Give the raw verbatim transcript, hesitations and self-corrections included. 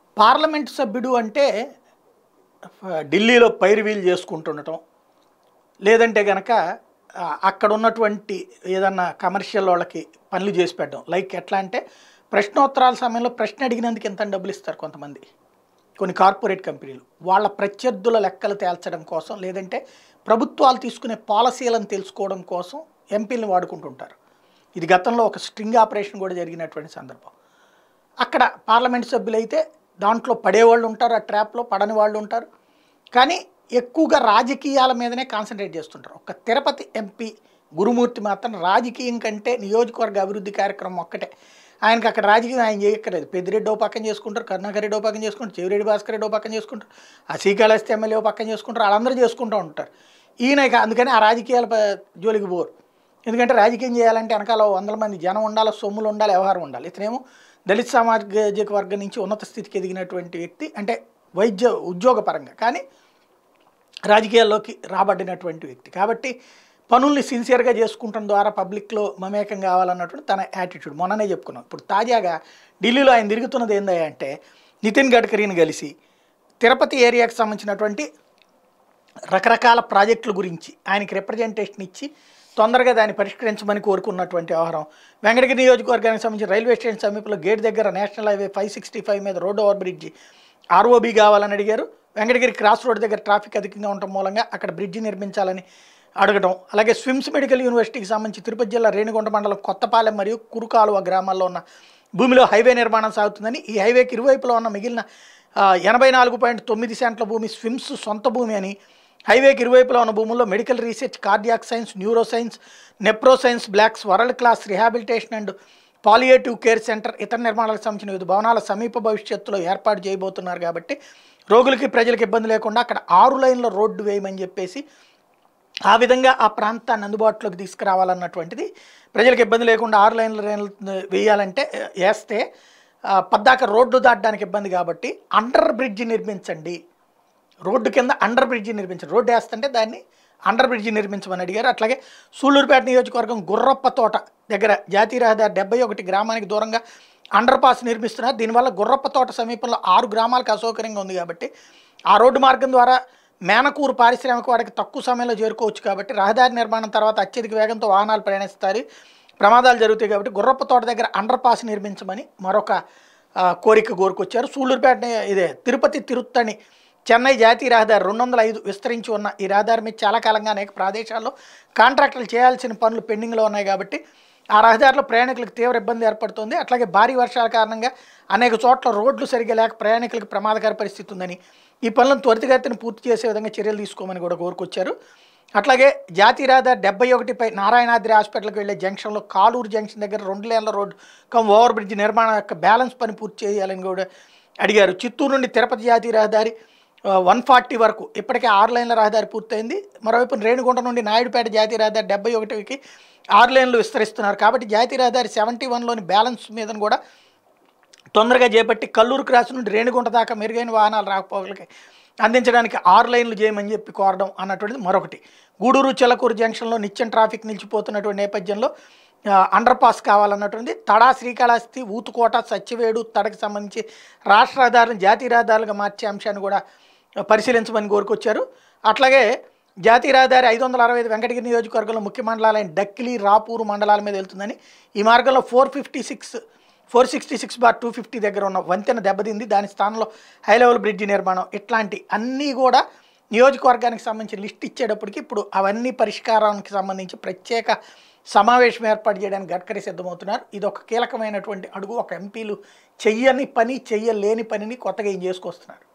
Parliament సభ్యుడు అంటే ఆహ్, ఢిల్లీలో పైరువీలు చేసుకుంటుండటం. లేదంటే గనక ఆహ్, అక్కడ ఉన్నటువంటి ఏదన్నా కమర్షియల్ వాళ్ళకి పనులు చేసి పెట్టడం. లైక్ ఎట్లా అంటే ప్రశ్నోత్తరాల సమయంలో ప్రశ్న అడిగినందుకు ఇంతని డబ్బులు ఇస్తారు కొంతమంది. కొన్ని కార్పొరేట్ కంపెనీలు. వాళ్ళ ప్రత్యర్థుల లెక్కలు తేల్చడం కోసం, లేదంటే ప్రభుత్వాలు తీసుకునే పాలసీలను తెలుసుకోవడం కోసం ఎంపీలని వాడుకుంటుంటారు. ఇది గతంలో ఒక స్ట్రింగ్ ఆపరేషన్ కూడా జరిగినటువంటి సందర్భం. అక్కడ పార్లమెంట్ సభ్యులైతే దాంట్లో పడేవాళ్ళు ఉంటారు, ఆ ట్రాప్‌లో పడని వాళ్ళు ఉంటారు. కానీ ఎక్కువగా రాజకీయాల మీదనే కాన్సంట్రేట్ చేస్తుంటారు. ఒక తిరుపతి ఎంపీ గురుమూర్తి మాత్రం రాజకీయం కంటే నియోజకవర్గ అభివృద్ధి కార్యక్రమం ఒక్కటే. ఆయనకి అక్కడ రాజకీయం ఆయన చేయక్కర్లేదు. పెద్దిరెడ్డి ఓ పక్కన చేసుకుంటారు, కరుణాకర్ రెడ్డి ఓ పక్కన చేసుకుంటారు, చెవిరెడ్డి భాస్కర్ రెడ్డి ఓ పక్కన చేసుకుంటారు, ఆ శ్రీకాళహస్తి ఎమ్మెల్యే ఓ పక్కన చేసుకుంటారు. వాళ్ళందరూ చేసుకుంటూ ఉంటారు. ఈయన ఇక అందుకని ఆ రాజకీయాల ప జోలికి పోరు. ఎందుకంటే రాజకీయం చేయాలంటే వెనకాల వందల మంది జనం ఉండాలి, సొమ్ములు ఉండాలి, వ్యవహారం ఉండాలి. ఇతనేమో దళిత సామాజిక వర్గం నుంచి ఉన్నత స్థితికి ఎదిగినటువంటి వ్యక్తి, అంటే వైద్య ఉద్యోగపరంగా, కానీ రాజకీయాల్లోకి రాబడినటువంటి వ్యక్తి. కాబట్టి పనుల్ని సిన్సియర్గా చేసుకుంటం ద్వారా పబ్లిక్లో మమేకం కావాలన్నటువంటి తన యాటిట్యూడ్. మొన్ననే చెప్పుకున్నాం. ఇప్పుడు తాజాగా ఢిల్లీలో ఆయన తిరుగుతున్నది ఏందయ్యా అంటే నితిన్ గడ్కరీని కలిసి తిరుపతి ఏరియాకి సంబంధించినటువంటి రకరకాల ప్రాజెక్టుల గురించి ఆయనకి రిప్రజెంటేషన్ ఇచ్చి తొందరగా దాన్ని పరిష్కరించమని కోరుకున్నటువంటి వ్యవహారం. వెంకటగిరి నియోజకవర్గానికి సంబంధించి రైల్వే స్టేషన్ సమీపంలో గేట్ దగ్గర national highway five sixty five మీద రోడ్డు ఓవర్ బ్రిడ్జి ఆర్ఓబీ కావాలని అడిగారు. వెంకటగిరి క్రాస్ రోడ్ దగ్గర ట్రాఫిక్ అధికంగా ఉండటం మూలంగా అక్కడ బ్రిడ్జి నిర్మించాలని అడగడం. అలాగే స్విమ్స్ మెడికల్ యూనివర్సిటీకి సంబంధించి తిరుపతి జిల్లా రేణిగుంట మండలం కొత్తపాలెం మరియు కురుకాలువ గ్రామాల్లో ఉన్న భూమిలో హైవే నిర్మాణం సాగుతుందని, ఈ హైవేకి ఇరువైపులో ఉన్న మిగిలిన ఎనభై నాలుగు పాయింట్ తొమ్మిది సెంట్ల భూమి స్విమ్స్ సొంత భూమి అని, హైవేకి ఇరువైపులో ఉన్న భూముల్లో medical research, cardiac science, neuro science, nephro science blocks, world class rehabilitation and palliative care centre, ఇతర నిర్మాణాలకు సంబంధించిన వివిధ భవనాల సమీప భవిష్యత్తులో ఏర్పాటు చేయబోతున్నారు. కాబట్టి రోగులకి ప్రజలకు ఇబ్బంది లేకుండా అక్కడ ఆరు లైన్ల రోడ్డు వేయమని చెప్పేసి ఆ విధంగా ఆ ప్రాంతాన్ని అందుబాటులోకి తీసుకురావాలన్నటువంటిది. ప్రజలకు ఇబ్బంది లేకుండా ఆరు లైన్ల లైన్లు వేయాలంటే వేస్తే పద్దాక రోడ్డు దాటడానికి ఇబ్బంది కాబట్టి అండర్ బ్రిడ్జి నిర్మించండి, రోడ్డు కింద అండర్ బ్రిడ్జి నిర్మించండి, రోడ్డు వేస్తుంటే దాన్ని అండర్ బ్రిడ్జి నిర్మించమని అడిగారు. అట్లాగే సూళ్ళూరుపేట నియోజకవర్గం గుర్రప్ప తోట దగ్గర జాతీయ రహదారి డెబ్బై ఒకటి గ్రామానికి దూరంగా అండర్ పాస్ నిర్మిస్తున్నారు. దీనివల్ల గుర్రప్ప తోట సమీపంలో ఆరు గ్రామాలకు అసౌకర్యంగా ఉంది. కాబట్టి ఆ రోడ్డు మార్గం ద్వారా మేనకూరు పారిశ్రామిక వాడికి తక్కువ సమయంలో చేరుకోవచ్చు. కాబట్టి రహదారి నిర్మాణం తర్వాత అత్యధిక వేగంతో వాహనాలు ప్రయాణిస్తారు, ప్రమాదాలు జరుగుతాయి. కాబట్టి గుర్రప్ప తోట దగ్గర అండర్ పాస్ నిర్మించమని మరొక కోరిక కోరుకొచ్చారు. సూళ్ళూరుపేట ఇదే తిరుపతి తిరుత్తణి చెన్నై జాతీయ రహదారి రెండు వందల ఐదు విస్తరించి ఉన్న ఈ రహదారి మీద చాలా కాలంగా అనేక ప్రదేశాల్లో కాంట్రాక్టులు చేయాల్సిన పనులు పెండింగ్లో ఉన్నాయి. కాబట్టి ఆ రహదారిలో ప్రయాణికులకు తీవ్ర ఇబ్బంది ఏర్పడుతుంది. అట్లాగే భారీ వర్షాల కారణంగా అనేక చోట్ల రోడ్లు సరిగ్గా లేక ప్రయాణికులకు ప్రమాదకర పరిస్థితి ఉందని, ఈ పనులను త్వరితగతిన పూర్తి చేసే విధంగా చర్యలు తీసుకోమని కూడా కోరుకొచ్చారు. అట్లాగే జాతీయ రహదారి డెబ్బై ఒకటిపై నారాయణాద్రి హాస్పిటల్కి వెళ్ళే జంక్షన్లో కాలూరు జంక్షన్ దగ్గర రెండు లేన్ల రోడ్డు కమ్ ఓవర్ బ్రిడ్జ్ నిర్మాణం యొక్క బ్యాలెన్స్ పని పూర్తి చేయాలని కూడా అడిగారు. చిత్తూరు నుండి తిరుపతి జాతీయ రహదారి వన్ ఫార్టీ వరకు ఇప్పటికే ఆరు లైన్ల రహదారి పూర్తయింది. మరోవైపు రేణిగుంట నుండి నాయుడుపేట జాతీయ రహదారి డెబ్బై ఒకటికి ఆరు లైన్లు విస్తరిస్తున్నారు. కాబట్టి జాతీయ రహదారి సెవెంటీ వన్లోని బ్యాలెన్స్ మీద కూడా తొందరగా చేపట్టి కల్లూరు క్రాస్ నుండి రేణిగుంట దాకా మెరుగైన వాహనాలు రాకపోకలకి అందించడానికి ఆరు లైన్లు చేయమని చెప్పి కోరడం అన్నటువంటిది మరొకటి. గూడూరు చెలకూరు జంక్షన్లో నిత్యం ట్రాఫిక్ నిలిచిపోతున్నటువంటి నేపథ్యంలో అండర్ పాస్ కావాలన్నటువంటి తడా, శ్రీకాళహస్తి, ఊతుకోట, సత్యవేడు, తడకి సంబంధించి రాష్ట్ర రహదారులను జాతీయ రహదారులుగా మార్చే అంశాన్ని కూడా పరిశీలించమని కోరుకొచ్చారు. అట్లాగే జాతీయ రహదారి ఐదు వందల అరవై ఐదు వెంకటగిరి నియోజకవర్గంలో ముఖ్య మండలాలైన డక్కిలి, రాపూరు మండలాల మీద వెళ్తుందని, ఈ మార్గంలో four fifty six four sixty six bar two fifty దగ్గర ఉన్న వంతెన దెబ్బతింది, దాని స్థానంలో హై లెవెల్ బ్రిడ్జి నిర్మాణం, ఇట్లాంటి అన్నీ కూడా నియోజకవర్గానికి సంబంధించి లిస్ట్ ఇచ్చేటప్పటికి ఇప్పుడు అవన్నీ పరిష్కారానికి సంబంధించి ప్రత్యేక సమావేశం ఏర్పాటు చేయడానికి గడ్కరీ సిద్ధమవుతున్నారు. ఇది ఒక కీలకమైనటువంటి అడుగు. ఒక ఎంపీలు చెయ్యని పని, చెయ్యలేని పనిని కొత్తగా ఏం చేసుకొస్తున్నారు.